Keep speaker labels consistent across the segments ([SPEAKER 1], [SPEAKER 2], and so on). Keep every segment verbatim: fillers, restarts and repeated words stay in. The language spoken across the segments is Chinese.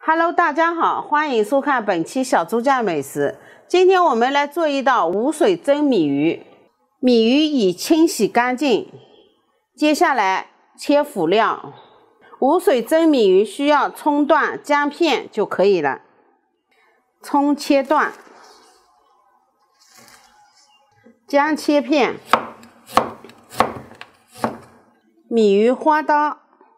[SPEAKER 1] Hello， 大家好，欢迎收看本期小猪酱美食。今天我们来做一道无水蒸米鱼。米鱼已清洗干净，接下来切辅料。无水蒸米鱼需要葱段、姜片就可以了。葱切段，姜切片，米鱼花刀。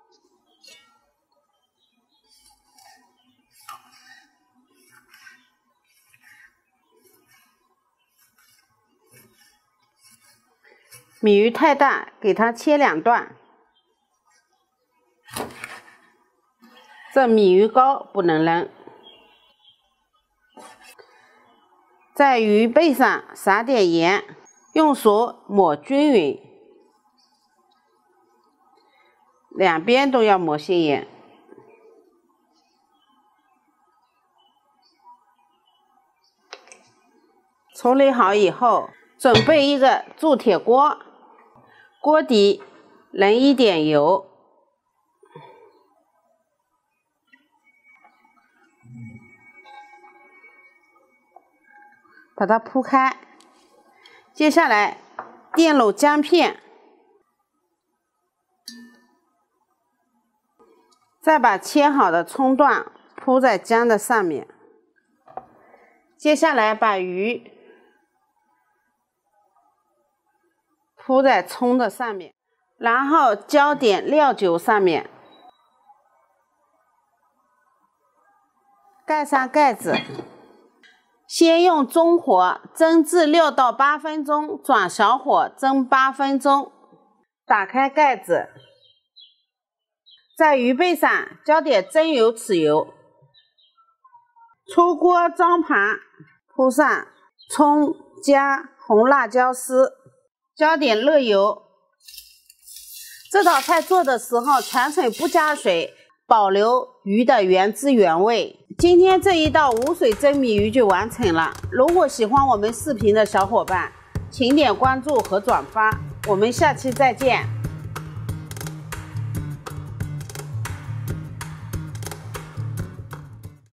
[SPEAKER 1] 米鱼太大，给它切两段。这米鱼膏不能扔。在鱼背上撒点盐，用手抹均匀，两边都要抹些盐。处理好以后，准备一个铸铁锅。 锅底淋一点油，把它铺开。接下来垫入姜片，再把切好的葱段铺在姜的上面。接下来把鱼 铺在葱的上面，然后浇点料酒上面，盖上盖子，先用中火蒸至六到八分钟，转小火蒸八分钟。打开盖子，在鱼背上浇点蒸油豉油，出锅装盘，铺上葱、姜、红辣椒丝。 浇点热油。这道菜做的时候全程不加水，保留鱼的原汁原味。今天这一道无水蒸米鱼就完成了。如果喜欢我们视频的小伙伴，请点关注和转发。我们下期再见。